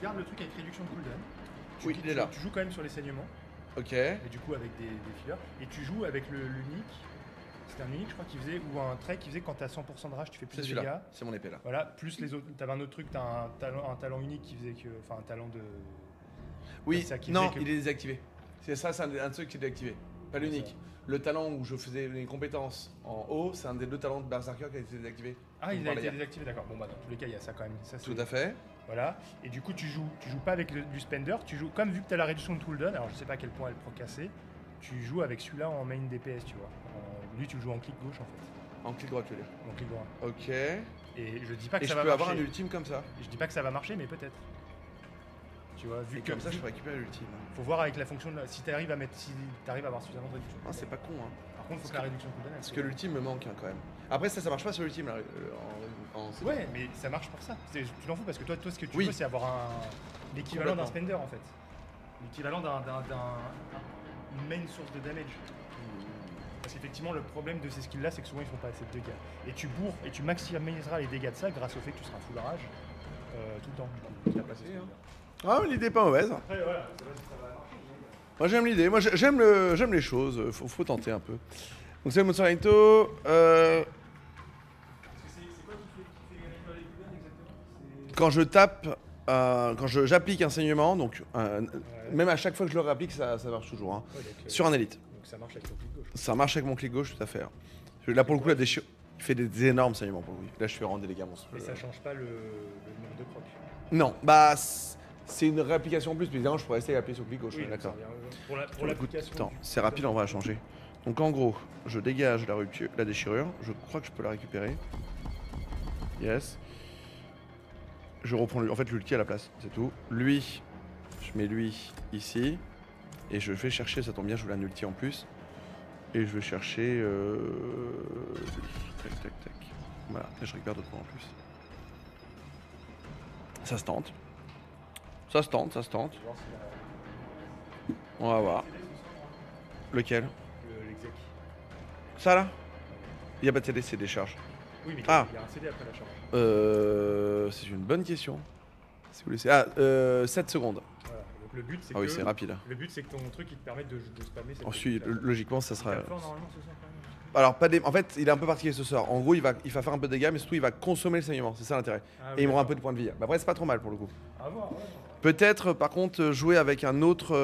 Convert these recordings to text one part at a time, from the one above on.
gardes le truc avec réduction de cooldown. Oui, il est là. Tu joues quand même sur les saignements, Ok. et du coup avec des fillers. Et tu joues avec l'unique. C'était un unique, je crois, qui faisait, ou un trait qui faisait quand t'as 100% de rage, tu fais plus C'est de dégâts. celui-là. C'est mon épée là. Voilà, plus les autres. T'avais un autre truc, t'as un talent unique qui faisait que. Enfin, un talent de. Oui, ça qui non, faisait que- il est désactivé. C'est ça, c'est un truc qui est désactivé. Pas l'unique. Le talent où je faisais les compétences en haut, c'est un des deux talents de Berserker qui a été désactivé. Ah, il Donc, a par été les gars. désactivé, d'accord. Bon, bah, dans tous les cas, il y a ça quand même. Ça, Tout à fait. Voilà. Et du coup, tu joues pas avec du spender, tu joues. Comme vu que t'as la réduction de cooldown, alors je sais pas à quel point elle proc assez, tu joues avec celui-là en main DPS, tu vois. Lui, tu le joues en clic gauche en fait. En clic droit, tu veux dire. En clic droit. Ok. Et je dis pas que Et ça je va peux marcher. avoir un ultime comme ça. Je dis pas que ça va marcher, mais peut-être. Tu vois, vu Et que. comme ça, je peux récupérer l'ultime. Faut voir avec la fonction de si t'arrives à mettre. Si t'arrives à avoir suffisamment de réduction. Ah, c'est pas con, hein. Par contre, faut que la réduction de cooldown. elle Parce soit- que l'ultime me manque hein, quand même. Après, ça marche pas sur l'ultime là. Ouais, mais ça marche pour ça. Tu t'en fous parce que toi ce que tu Oui. veux, c'est avoir l'équivalent d'un Complètement. spender en fait. L'équivalent une main source de damage. Parce qu'effectivement, le problème de ces skills là, c'est que souvent ils font pas assez de dégâts. Et tu bourres et tu maximiseras les dégâts de ça grâce au fait que tu seras full rage tout le temps. Du coup, tu vas passer ce hein. skills-là. Ah, l'idée est pas mauvaise. Après, voilà, ça va marcher. Moi, j'aime l'idée. Moi, j'aime les choses. Faut tenter un peu. Donc, c'est le Monster Hunter. C'est quoi qui fait gagner les cooldowns exactement? Quand je tape, quand j'applique un saignement, donc même à chaque fois que je le réapplique, ça marche toujours. Hein. Ouais, Sur un élite. donc ça marche avec ton clic gauche. Ça marche avec mon clic gauche, tout à fait. Là, pour le coup, la déchire. Il fait des énormes saignements pour lui. Là, je fais rendre des dégâts monstrueux. Mais ça change pas le nombre de proc. Non, bah, c'est une réapplication en plus. Mais évidemment, je pourrais rester à appuyer sur le clic gauche. Oui, d'accord. Pour Pour le coup, l'application. attends, c'est rapide, on va changer. Donc, en gros, je dégage la rupture, la déchirure. Je crois que je peux la récupérer. Yes. Je reprends en fait l'ulti à la place, c'est tout. Lui, je mets lui ici. Et je vais chercher, ça tombe bien, je voulais un ulti en plus. Et je vais chercher. Tac, tac, tac. Voilà, et je récupère d'autres points en plus. Ça se tente. Ça se tente, ça se tente. On va voir. Lequel? L'exec. Ça là? Il n'y a pas de CD, c'est des charges. Oui, mais Ah. il y a un CD après la charge. C'est une bonne question. Si vous laissez. 7 secondes. Voilà. Donc le but c'est Ah oui, que c'est rapide. le but c'est que ton truc il te permette de spammer cette Ensuite, technique-là. logiquement, ça sera. Quel fort, normalement, ce soir, quand même. Alors, pas des... en fait, il est un peu particulier ce sort. En gros, il va faire un peu de dégâts, mais surtout, il va consommer le saignement. C'est ça l'intérêt. Ah, Et oui, il m'aura un d'accord. peu de points de vie. Mais après, c'est pas trop mal pour le coup. À voir, ouais. Peut-être, par contre, jouer avec un autre.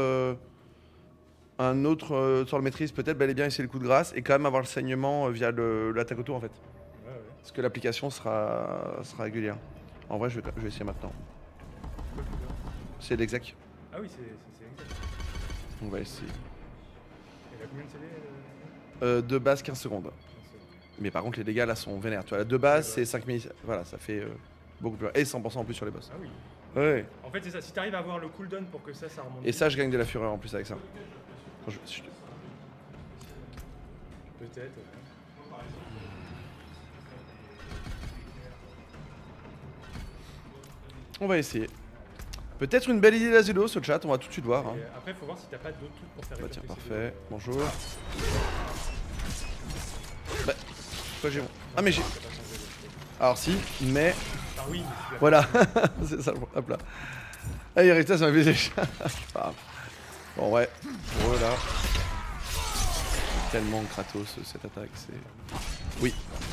Sur le maîtrise, peut-être bel et bien essayer le coup de grâce et quand même avoir le saignement via l'attaque autour en fait. Ouais, ouais. Parce que l'application sera régulière. En vrai, je vais essayer maintenant. Quoi, le cooldown C'est l'exec. Ah oui, c'est exact. On va essayer. Il a combien de CD De base, 15 secondes. Mais par contre, les dégâts là sont vénères. Tu vois, la de base, c'est 5000. Voilà, ça fait beaucoup plus. Et 100% en plus sur les boss. Ah oui. Ouais. En fait, c'est ça. Si t'arrives à avoir le cooldown pour que ça remonte. Et ça, je gagne de la fureur en plus avec ça. Peut-être. On va essayer. Peut-être une belle idée d'Azedo sur le chat, on va tout de suite voir. Hein. Et après, faut voir si t'as pas d'autres trucs pour faire. Bah tiens, récolter ces parfait. deux. Bonjour. Bah, pourquoi j'ai... Ah mais j'ai... Alors si, mais... Ah oui, mais tu l'as- Voilà, c'est ça, hop là. Ah, il reste ça m'a baisé. Pas grave. Bon ouais, pour eux là... Tellement Kratos cette attaque, c'est... Oui.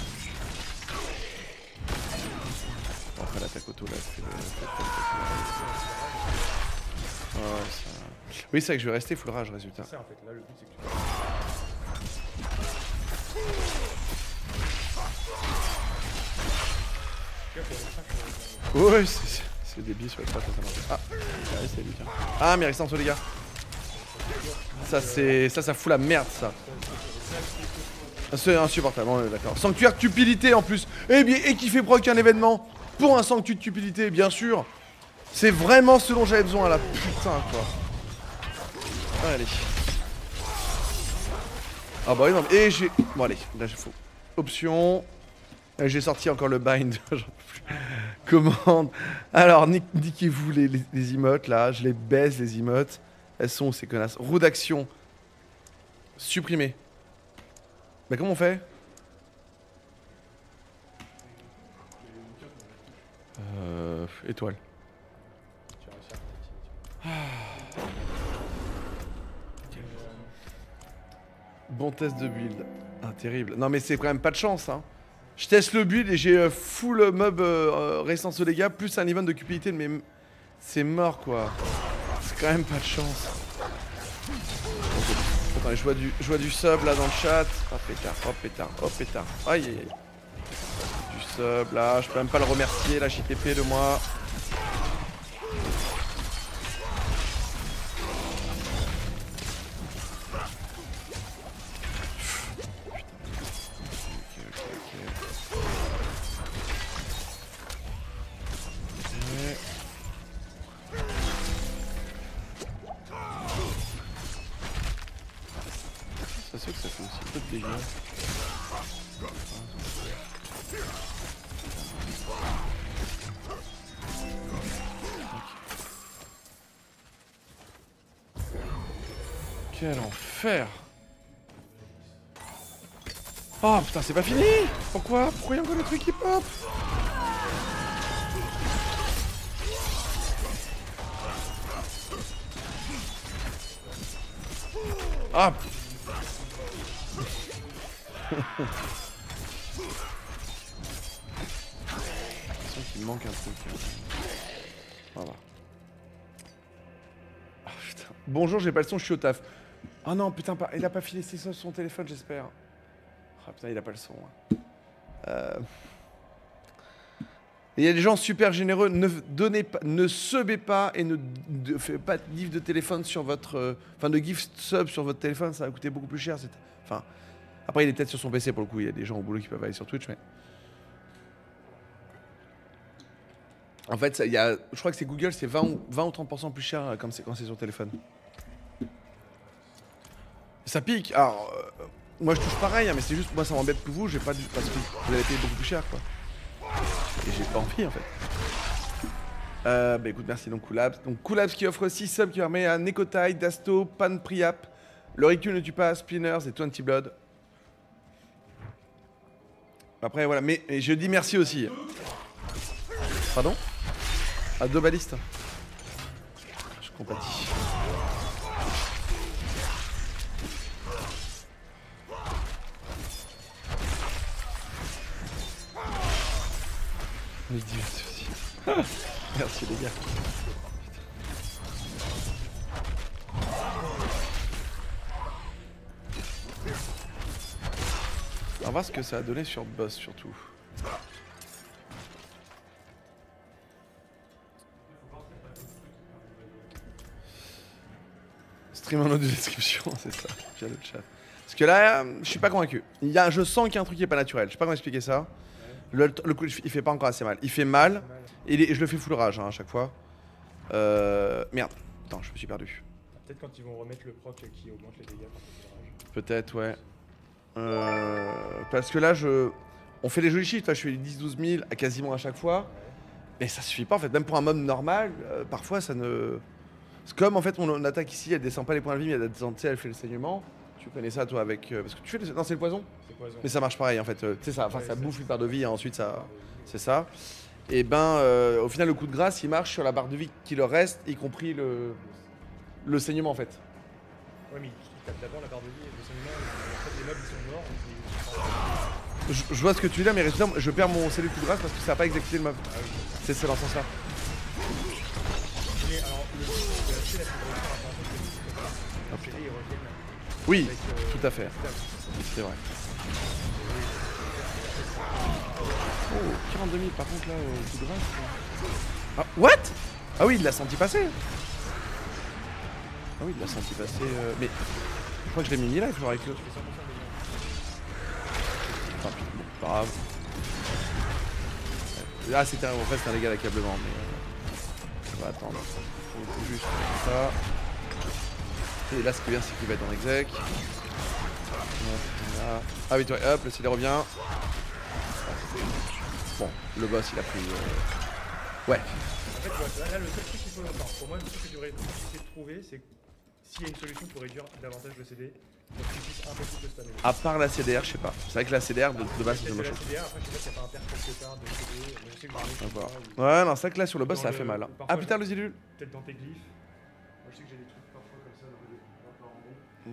Bon, après l'attaque auto là, c'est... Ouais, ça... Oui, c'est vrai que je vais rester full rage résultat. C'est ça en fait. Là, le but c'est que tu. Ouais, c'est débile sur les traces, ça marche. Ah, ouais, c'est lui, tiens. Ah, mais restez en dessous, les gars. Ça, c'est. Ça fout la merde, ça. C'est insupportable, on est d'accord. Sanctuaire cupidité en plus. Eh bien, et qui fait proc un événement pour un sanctuaire de cupidité, bien sûr. C'est vraiment ce dont j'avais besoin là. Putain, quoi. Allez. Ah bah oui, non, mais... Et j'ai... Bon, allez, là, j'ai faux. Option. Et j'ai sorti encore le bind. J'en peux plus. Commande. Alors, niquez-vous les emotes, là. Je les baise, les emotes. Elles sont où, ces connasses? Roue d'action. Supprimer. Mais comment on fait? Tu Étoile. restes Bon test de build. Ah, terrible. Non, mais c'est quand même pas de chance, hein. Je teste le build et j'ai full mob résistance aux dégâts, plus un event de cupidité, mais c'est mort, quoi. C'est quand même pas de chance. Attends, je vois du sub là dans le chat. Oh pétard, oh pétard, oh pétard. Aïe aïe aïe. Du sub là, je peux même pas le remercier, là, JTP de moi. C'est sûr que ça fait aussi peu de dégâts. Quel enfer! Oh putain, c'est pas fini! Pourquoi? Pourquoi il y a encore le truc qui pop? Ah! J'ai l'impression qu'il me manque un truc. Voilà. Oh, putain. Bonjour, j'ai pas le son, je suis au taf. Oh non, putain, il a pas filé ses sauces sur son téléphone, j'espère. Oh putain, il a pas le son. Il y a des gens super généreux. Ne donnez pas, ne subez pas et ne faites pas de gif de téléphone sur votre, enfin de gif sub sur votre téléphone, ça va coûter beaucoup plus cher. Enfin, après il est peut-être sur son PC pour le coup. Il y a des gens au boulot qui peuvent aller sur Twitch, mais en fait, ça, je crois que c'est Google, c'est 20 ou 30% plus cher quand c'est sur téléphone. Ça pique. Alors, moi je touche pareil, hein, mais c'est juste moi ça m'embête pour vous. J'ai pas parce que vous allez payer beaucoup plus cher, quoi. Et j'ai pas envie en fait. Bah écoute, merci donc Coolabs. Donc Coolabs qui offre 6 subs qui permet à Nekotai, Dasto, Pan Priap, Le Recul ne tue pas, Spinners et 20 Blood. Après voilà, mais je dis merci aussi. Pardon? À 2 balistes. Je compatis. On est divertis aussi. Merci les gars. On va voir ce que ça a donné sur boss surtout. Stream en audio description, c'est ça, via le chat. Parce que là, je suis pas convaincu. Je sens qu'il y a un truc qui est pas naturel. Je sais pas comment expliquer ça. Le coup, il fait pas encore assez mal. Il fait mal, et je le fais full rage hein, à chaque fois. Merde, attends, je me suis perdu. Peut-être quand ils vont remettre le proc qui augmente les dégâts quand il fait rage. Peut-être, ouais. Parce que là, on fait les jolis chiffres. Là, je fais les 10-12 000 à quasiment à chaque fois. Mais ça suffit pas en fait. Même pour un mob normal, parfois ça ne. C'est comme en fait, mon attaque ici, elle descend pas les points de vie, mais elle descend, elle fait le saignement. Tu connais ça toi avec. Parce que tu fais. Non, c'est le poison. Mais ça marche pareil en fait. Tu sais, ça, ouais, ça bouffe une barre de vie et ensuite ça. C'est ça. Et ben, au final, le coup de grâce, il marche sur la barre de vie qui leur reste, y compris le saignement en fait. Ouais, mais il tape d'abord la barre de vie et le saignement. En fait, les mobs ils sont morts. Je vois ce que tu veux dire, mais résultat, je perds mon cellule coup de grâce parce que ça n'a pas exécuté le mob. Ah, oui. C'est dans ce sens-là. Mais alors, le but, c'est la plus grosse c'est ils reviennent. Oui, avec, tout à fait. C'est vrai. Oh, 42 000 par contre là, au coup de grâce. Ah, what? Ah oui, il l'a senti passer. Ah oui, il l'a senti passer. Mais je crois que je l'ai mis là, il faudra avec le. Enfin, bon, pas grave. Ah, c'était en fait un dégât d'accablement, mais on va attendre. Faut juste comme ça. Et là, ce qui est bien, c'est qu'il va être en exec. Voilà. Ah oui, toi, hop, le CD revient. Bon, le boss, il a pris. Ouais. En fait, là, le seul truc qu'il faut. Enfin, pour moi, le truc que tu aurais essayé de trouver, c'est s'il y a une solution pour réduire davantage le CD, pour que tu puisses un peu plus le spammer. À part la CDR, je sais pas. C'est vrai que la CDR de base, c'est la moche. CDR, après, je sais pas s'il n'y a pas un perf quelque part de CD, mais je sais que Ouais, non, c'est vrai que là, sur le boss, ça a fait mal. Ah putain, le Zilul. Peut-être dans tes glyphes. je sais que j'ai des trucs parfois comme ça dans le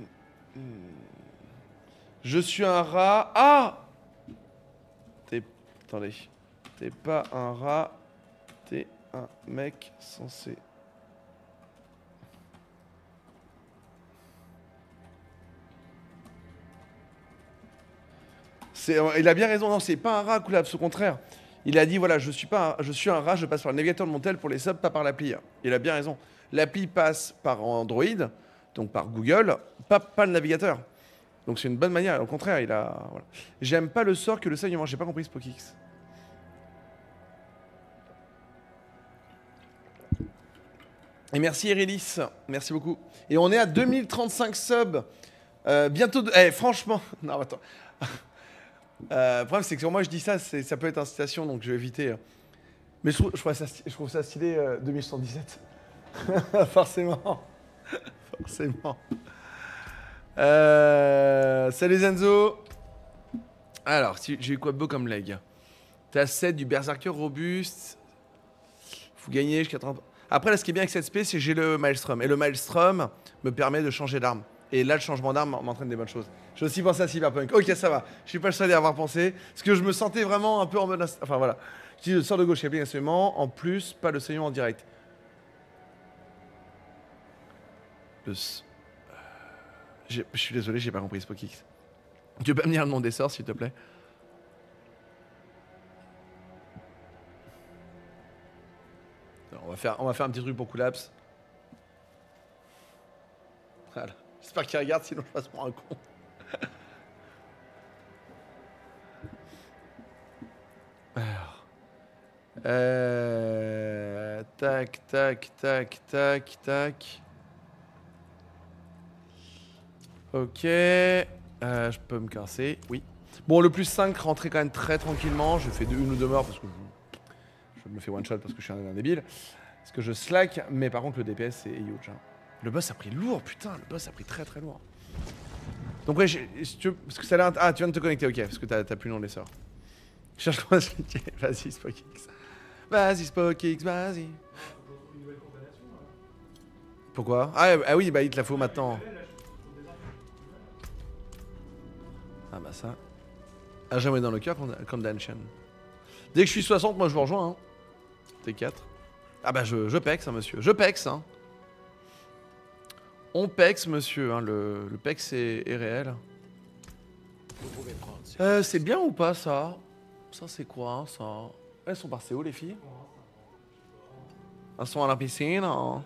Je suis un rat. Ah! Attendez. T'es pas un rat. T'es un mec censé. Il a bien raison, non, c'est pas un rat, Koulabs, au contraire. Il a dit, voilà, je suis un rat, je passe par le navigateur de mon tel pour les subs, pas par l'appli. Il a bien raison. L'appli passe par Android, donc par Google, pas le navigateur. Donc c'est une bonne manière, au contraire, il a... Voilà. J'aime pas le sort que le saignement, j'ai pas compris Spokix. Et merci Erelis, merci beaucoup. Et on est à 2035 subs. Bientôt... franchement... Non, attends. Le problème, c'est que moi, je dis ça, ça peut être incitation, donc je vais éviter. Mais je trouve ça stylé 2117. Forcément. Forcément. Salut Zenzo. Alors, j'ai eu quoi de beau comme leg? T'as 7 du Berserker robuste. Faut gagner jusqu'à 30. Après, là, ce qui est bien avec cette spé, c'est que j'ai le Maelstrom. Et le Maelstrom me permet de changer d'arme. Et là, le changement d'arme m'entraîne des bonnes choses. J'ai aussi pensé à Cyberpunk. Ok, ça va. Je suis pas le seul à y avoir pensé. Parce que je me sentais vraiment un peu en mode... Enfin, voilà. Je dis le sort de gauche, il y a bien saignement. En plus, pas le saignement en direct. Je suis désolé, j'ai pas compris Spokix. Tu peux pas me dire le nom des sorts, s'il te plaît? Alors, on va faire un petit truc pour Koulabs. Voilà. J'espère qu'il regarde, sinon je passe pour un con. Alors. Tac, tac, tac, tac, tac. Ok. Je peux me casser, oui. Bon, le plus 5 rentrait quand même très tranquillement. Je fais une ou deux morts parce que je me fais one shot parce que je suis un débile. Parce que je slack, mais par contre le DPS c'est huge. Hein. Le boss a pris lourd, putain, le boss a pris très très lourd. Donc ouais, parce que ça a l'air... Ah, tu viens de te connecter, ok, parce que t'as plus le nom des sorts. Je cherche comment expliquer. Vas-y, Spokix. Vas-y, Spokix, vas-y. Pourquoi? Ah oui, bah il te la faut maintenant. Ah bah ça. Ah, jamais dans le cœur comme Danshan. Dès que je suis 60, moi je vous rejoins. Hein. T4. Ah bah je pex, hein, monsieur. Je pex, hein. On pex, monsieur. Hein. Le pex est réel. C'est bien ou pas, ça? Ça, c'est quoi, hein, ça? Elles sont passées où, les filles? Elles sont à la piscine, hein.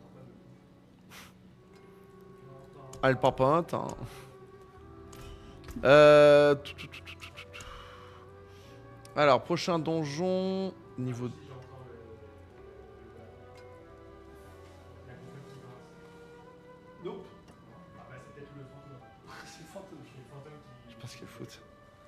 Elles papotent, hein. Alors, prochain donjon, niveau... Nope. Ah bah c'est peut-être le fantôme. C'est le fantôme. C'est le fantôme qui... Je pense qu'il fout.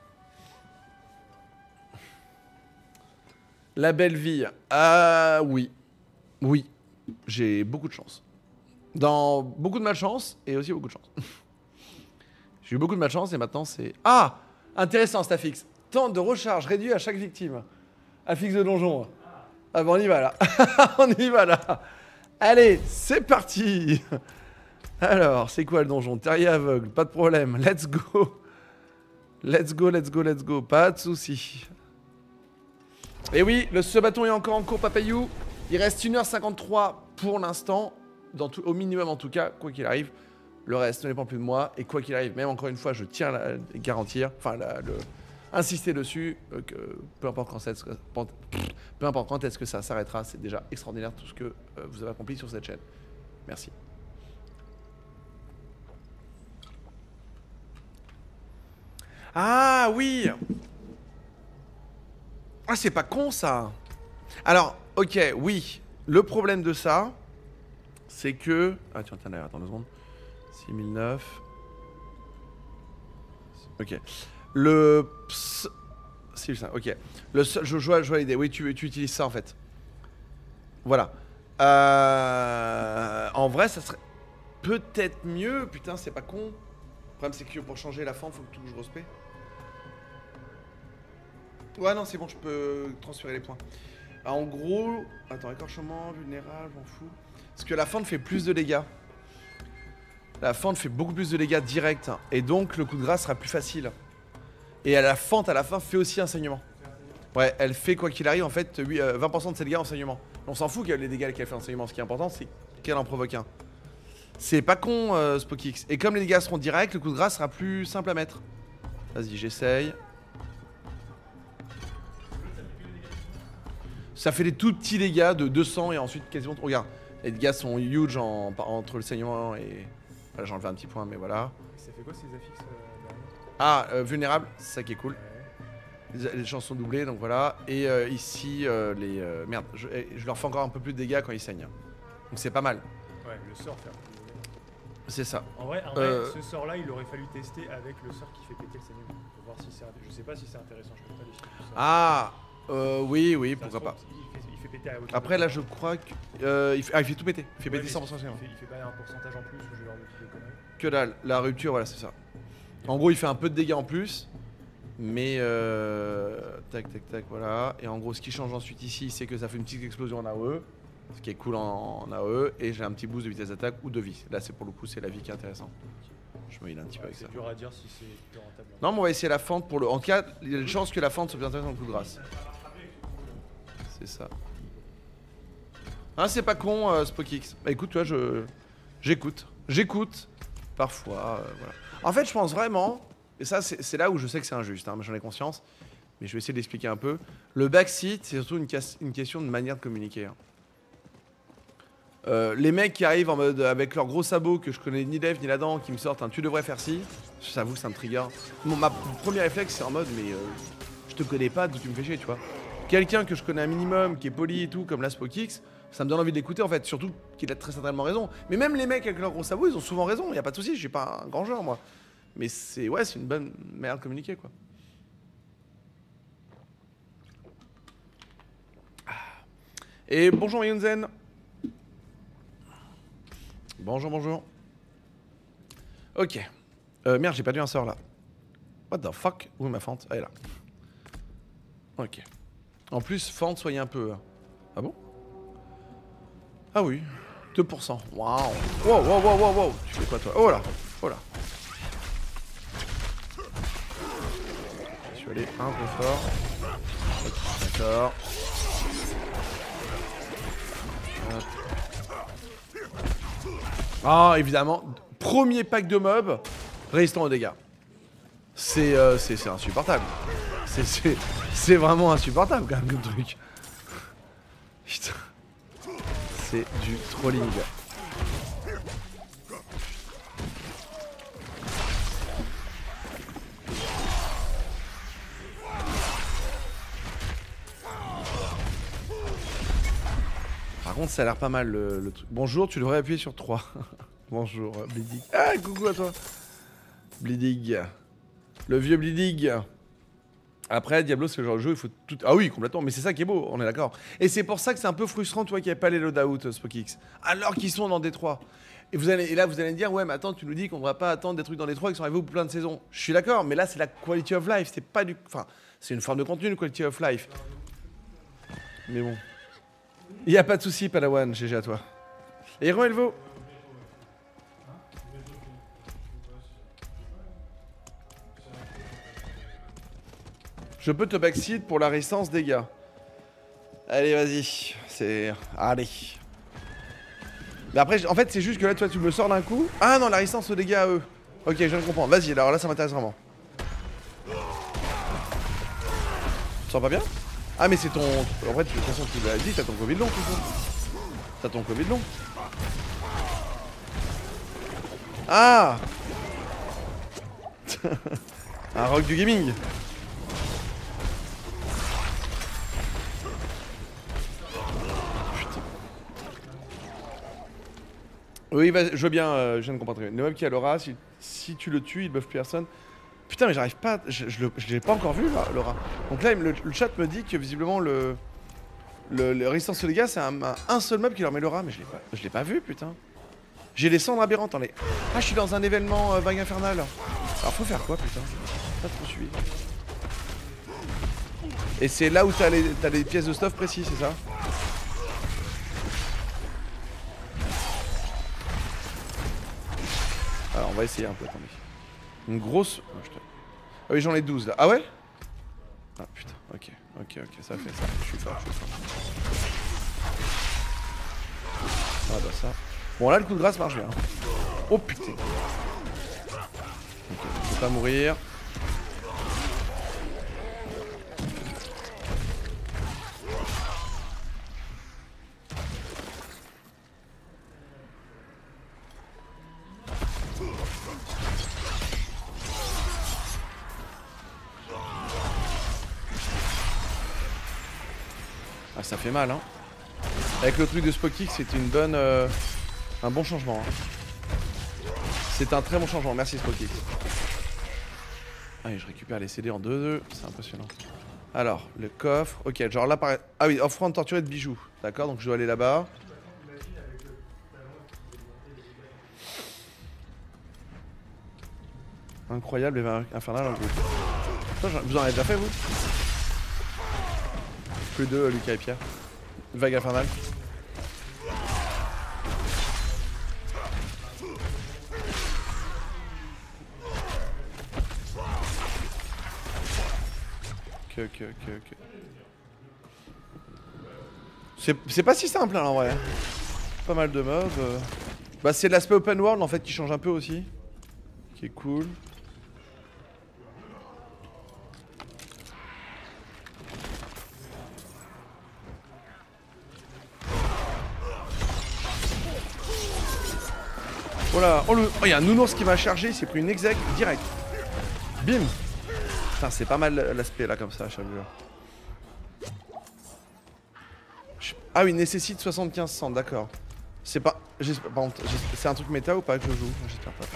La belle vie. Ah oui. Oui. J'ai beaucoup de chance. Dans beaucoup de malchance et aussi beaucoup de chance. J'ai eu beaucoup de malchance et maintenant c'est... Ah! Intéressant, Stafix. Temps de recharge réduit à chaque victime. Affix de donjon. Ah bah on y va là. On y va là. Allez, c'est parti. Alors, c'est quoi le donjon? Terrier aveugle, pas de problème. Let's go. Let's go, let's go, let's go. Pas de soucis. Et oui, ce bâton est encore en cours, Papayou. Il reste 1h53 pour l'instant. Au minimum en tout cas, quoi qu'il arrive. Le reste ne dépend plus de moi. Et quoi qu'il arrive, même encore une fois, je tiens à garantir, enfin, insister dessus, que peu importe quand est-ce que ça s'arrêtera, c'est déjà extraordinaire tout ce que vous avez accompli sur cette chaîne. Merci. Ah oui. Ah, c'est pas con ça. Alors, ok, oui. Le problème de ça, c'est que... Ah tiens, attends 2 secondes. 6009. Ok. Le... Ok. Je vois l'idée. Oui, tu utilises ça en fait. Voilà. En vrai, ça serait peut-être mieux. Putain, c'est pas con. Le problème, c'est que pour changer la forme, faut que tout je respect. Ouais, non, c'est bon, je peux transférer les points. En gros... Attends, écorchement, vulnérable, m'en fous. Parce que la fente fait plus de dégâts. La fente fait beaucoup plus de dégâts directs. Et donc le coup de grâce sera plus facile. Et la fente à la fin fait aussi un saignement. Ouais, elle fait quoi qu'il arrive en fait 20% de ses dégâts en saignement. On s'en fout qu'elle ait les dégâts qu'elle fait en saignement. Ce qui est important c'est qu'elle en provoque un. C'est pas con Spokix. Et comme les dégâts seront directs, le coup de grâce sera plus simple à mettre. Vas-y, j'essaye. Ça fait des tout petits dégâts de 200 et ensuite quasiment... Regarde, les dégâts sont huge entre le saignement et... Voilà, j'ai enlevé un petit point, mais voilà. Ça fait quoi ces affixes Vulnérable, c'est ça qui est cool. Les chances sont doublées, donc voilà. Et ici, merde, je leur fais encore un peu plus de dégâts quand ils saignent. Donc c'est pas mal. Ouais, le sort faire. C'est ça. En vrai, ce sort-là, il aurait fallu tester avec le sort qui fait péter le saignement. Pour voir si c'est... Je sais pas si c'est intéressant, je peux pas les chiffres. Ah oui, pourquoi pas. Il fait péter à hauteur. Après, là, je crois que... il fait tout péter. Il fait péter 100% saignement. Il fait pas un pourcentage en plus ou ce genre de conneries. Que dalle. La rupture, voilà, c'est ça. En gros, il fait un peu de dégâts en plus. Mais tac, voilà. Et en gros, ce qui change ensuite ici, c'est que ça fait une petite explosion en AOE. Ce qui est cool en AOE. Et j'ai un petit boost de vitesse d'attaque ou de vie. Là, c'est pour le coup, c'est la vie qui est intéressant. Je me heal un petit peu avec ça. C'est dur à dire si c'est plus rentable. Non, mais on va essayer la fente pour le... En tout cas, il y a une chance que la fente soit plus intéressante dans le coup de grâce. C'est ça. Ah, c'est pas con, Spokix. Bah écoute, toi, j'écoute. Parfois, voilà. En fait, je pense vraiment... Et ça, c'est là où je sais que c'est injuste, hein, j'en ai conscience. Mais je vais essayer d'expliquer un peu. Le backseat, c'est surtout une question de manière de communiquer. Hein. Les mecs qui arrivent en mode avec leurs gros sabots que je connais ni l'Ève ni la dent, qui me sortent un tu devrais faire ci, j'avoue que ça me trigger. Ma premier réflexe, c'est en mode mais je te connais pas, d'où tu me fais chier, tu vois. Quelqu'un que je connais un minimum, qui est poli et tout, comme la Spokix, ça me donne envie de l'écouter en fait, surtout qu'il a très certainement raison. Mais même les mecs avec leurs gros sabots, ils ont souvent raison, y a pas de souci, je suis pas un grand joueur moi. Mais c'est une bonne manière de communiquer quoi. Et bonjour Yunzen. Bonjour. Ok. Merde, j'ai perdu un sort là. What the fuck? Où est ma fente? Elle est là. Ok. En plus, fente, soyez un peu... Ah bon? Ah oui. 2%. Waouh. Wow. Tu fais quoi toi? Oh là. Je suis allé un peu fort. D'accord. Ah, évidemment, premier pack de mobs résistant aux dégâts. C'est insupportable. C'est vraiment insupportable quand même comme truc. Putain. C'est du trolling. Par contre, ça a l'air pas mal le truc. Bonjour, tu devrais appuyer sur 3. Bonjour, Bleedig. Ah, coucou à toi. Bleedig. Le vieux Bleedig. Après, Diablo, c'est le genre de jeu, il faut tout... Ah oui, complètement, mais c'est ça qui est beau, on est d'accord. Et c'est pour ça que c'est un peu frustrant, toi, qu'il n'y ait pas les loadouts, Spokix. Alors qu'ils sont dans Détroit. Et là, vous allez me dire, ouais, mais attends, tu nous dis qu'on ne devrait pas attendre des trucs dans Détroit qui sont arrivés au bout de plein de saisons. Je suis d'accord, mais là, c'est la quality of life, c'est pas du... Enfin, c'est une forme de contenu, le quality of life. Mais bon. Il n'y a pas de souci, Padawan, GG à toi. Et Héros Elvo. Je peux te backseat pour la résistance dégâts. Allez, vas-y. Allez. Mais après, en fait, c'est juste que là, toi, tu me sors d'un coup. Ah non, la résistance aux dégâts à eux. Ok, je viens de comprendre. Vas-y, alors là, ça m'intéresse vraiment. Tu te sens pas bien? Ah, mais c'est ton... En vrai, de toute façon, tu l'as dit, t'as ton Covid long, tout ça. T'as ton Covid long. Ah. Un rock du gaming. Oui, je veux bien, je viens de comprendre. Le mob qui a Laura, si tu le tues, il buff plus personne. Putain, mais j'arrive pas, je l'ai pas encore vu, là, Laura. Donc là, le chat me dit que visiblement, le résistance aux dégâts, c'est un seul mob qui leur met Laura, mais je l'ai pas vu, putain. J'ai les cendres aberrantes, attendez. Ah, je suis dans un événement vague infernale. Alors, faut faire quoi, putain? Pas trop suivi. Et c'est là où t'as les pièces de stuff précis, c'est ça? Alors on va essayer un peu, attendez. Une grosse... Oh, ah oui, j'en ai 12 là. Ah ouais? Ah putain, ok, ça fait ça. Je suis fort. Ah bah ça. Bon là le coup de grâce marche bien. Oh putain. Ok, je peux pas mourir. Ah ça fait mal hein. Avec le truc de Spockix c'était une bonne... un bon changement hein. C'est un très bon changement, merci Spockix. Allez je récupère les CD en 2-2, c'est impressionnant. Alors, le coffre, ok, genre là pareil... Ah oui, offrande torturée de bijoux, d'accord, donc je dois aller là-bas. Incroyable, et infernal en groupe. Vous en avez déjà fait vous? Plus deux, Lucas et Pierre. Vague infernale. Ok. C'est pas si simple hein, en vrai. Pas mal de mobs. Bah c'est l'aspect open world en fait qui change un peu aussi. Qui est cool. Voilà. Oh, il y a un nounours qui m'a chargé, il s'est pris une exec direct. Bim. Putain, c'est pas mal l'aspect là comme ça à chaque fois. Ah oui, nécessite 75 cents, d'accord. C'est pas... C'est un truc méta ou pas que je joue? J'espère pas.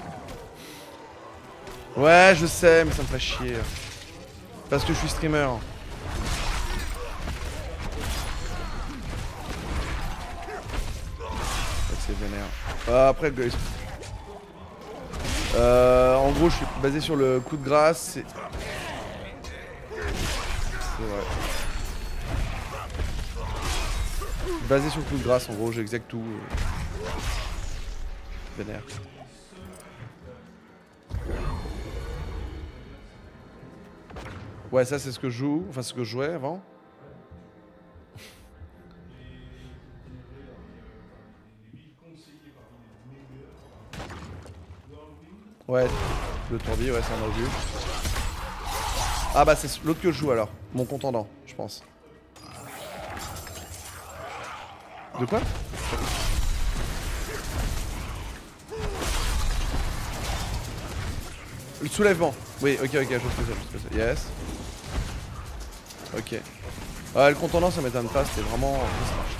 Ouais, je sais, mais ça me fait chier. Parce que je suis streamer. C'est vénère. Après, en gros, je suis basé sur le coup de grâce. C'est vrai. Basé sur le coup de grâce, en gros, j'execute tout. Vénère. Ouais, ça c'est ce que je joue, enfin ce que je jouais avant. Ouais, le tourbi, ouais, c'est un obus. Ah bah c'est l'autre que je joue alors, mon contendant, je pense. De quoi? Le soulèvement. Oui, ok, je sais ce que c'est. Yes. Ok. Le contendant ça m'étonne pas, c'était vraiment... Ça marche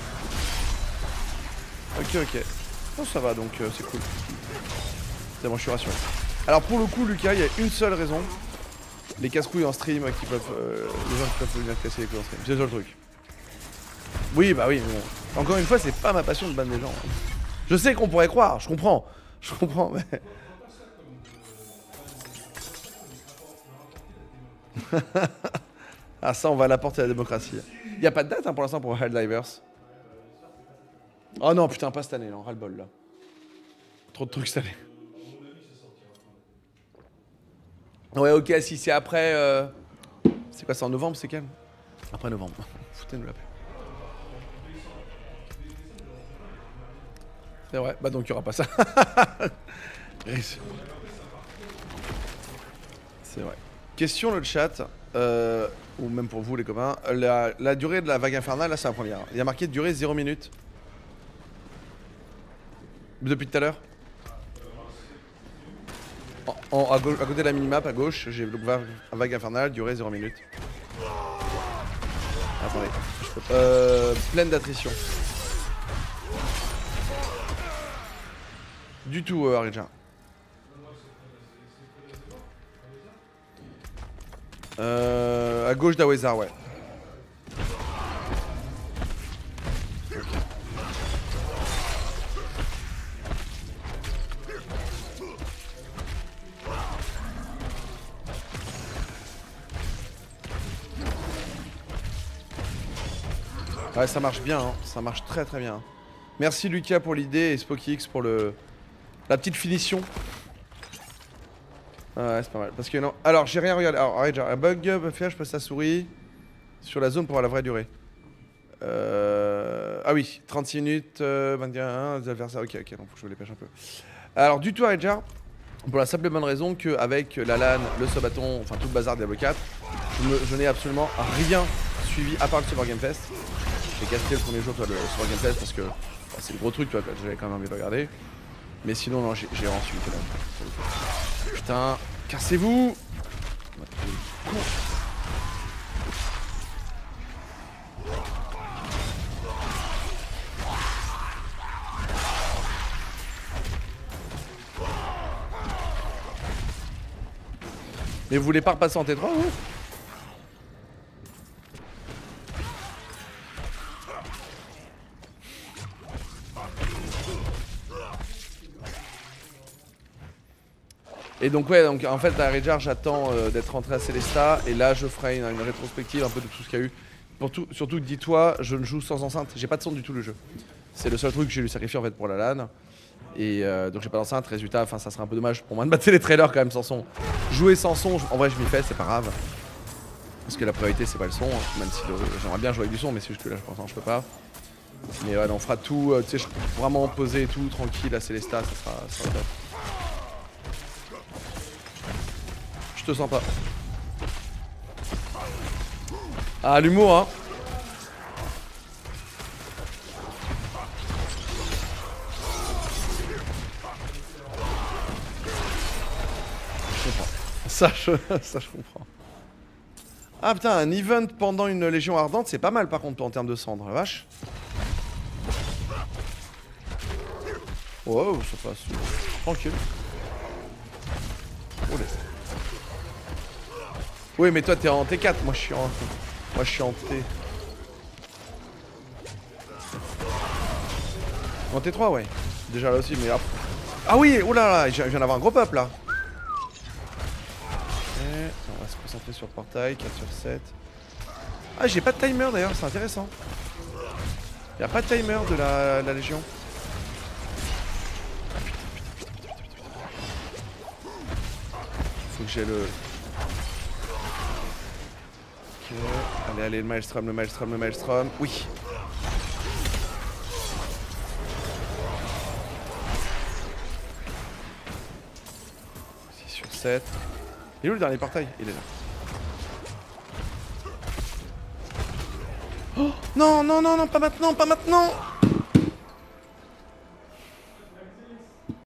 très bien. Ok. Non ça va donc c'est cool. C'est bon, je suis rassuré. Alors pour le coup Lucas, il y a une seule raison. Les casse-couilles en stream qui peuvent... les gens qui peuvent venir casser les couilles en stream. C'est le seul truc. Oui bah oui, mais bon. Encore une fois c'est pas ma passion de ban des gens. Je sais qu'on pourrait croire, je comprends mais... Ah ça on va l'apporter à la démocratie. Y a pas de date hein, pour l'instant pour Helldivers. Oh non putain pas cette année, non, ras-le-bol là. Trop de trucs cette année. Ouais ok si c'est après... C'est quoi, c'est en novembre, c'est quand? Après novembre. Foutez-nous la paix. C'est vrai, bah donc il n'y aura pas ça. C'est vrai. Question le chat, ou même pour vous les copains, la durée de la vague infernale, là c'est la première. Il y a marqué durée 0 minutes. Depuis tout à l'heure. À côté de la minimap, à gauche, j'ai le vague infernale, durée 0 minutes. Attendez. Pleine d'attrition. Du tout, Arija. À gauche d'Awezar, ouais. Ouais, ça marche bien, hein. Ça marche très très bien. Merci Lucas pour l'idée et SpockX pour la petite finition. Ouais, c'est pas mal. Parce que non. Alors, j'ai rien regardé. Alors, arrête, j'ai un bug. Faire, je passe la souris sur la zone pour avoir la vraie durée. Ah oui, 36 minutes, 21, des adversaires. Ok, ok, donc faut que je me dépêche un peu. Alors, du tout, Arrête, pour la simple et bonne raison qu'avec la LAN, le Sabaton, enfin tout le bazar Diablo 4, je n'ai absolument rien suivi à part le Super Game Fest. J'ai casté le premier jour toi, le Super Game Fest parce que c'est le gros truc, toi, j'avais quand même envie de regarder. Mais sinon, non, j'ai rien suivi. Putain, cassez-vous! Mais vous voulez pas repasser en T3 vous? Et donc ouais, donc en fait à Redjar j'attends d'être rentré à Célesta et là je ferai une rétrospective un peu de tout ce qu'il y a eu. Surtout dis-toi, je ne joue sans enceinte, j'ai pas de son du tout le jeu. C'est le seul truc que j'ai dû sacrifier en fait pour la LAN. Et donc j'ai pas d'enceinte, résultat, enfin ça serait un peu dommage pour moi de battre les trailers quand même sans son. Jouer sans son, en vrai je m'y fais, c'est pas grave. Parce que la priorité c'est pas le son, hein, même si j'aimerais bien jouer avec du son, mais c'est juste que là je pense je peux pas. Mais ouais, on fera tout, tu sais, vraiment poser et tout, tranquille à Célesta, ça sera top. Je te sens pas. Ah, l'humour, hein. Je comprends. Ça, je comprends. Ah putain, un event pendant une légion ardente, c'est pas mal par contre en termes de cendres, la vache. Wow, ça passe. Tranquille. Oh, oui, mais toi t'es en T4, moi je suis en T. En T3, ouais. Déjà là aussi, mais hop. Ah oui, oh là là, je viens d'avoir un gros peuple là. Okay. On va se concentrer sur le portail, 4 sur 7. Ah, j'ai pas de timer d'ailleurs, c'est intéressant. Y'a pas de timer de la Légion. Faut que j'ai le... Ok, allez, le Maelstrom, oui. Sur 7. Il est où le dernier portail? Il est là. Oh non, non, non, non, pas maintenant, pas maintenant.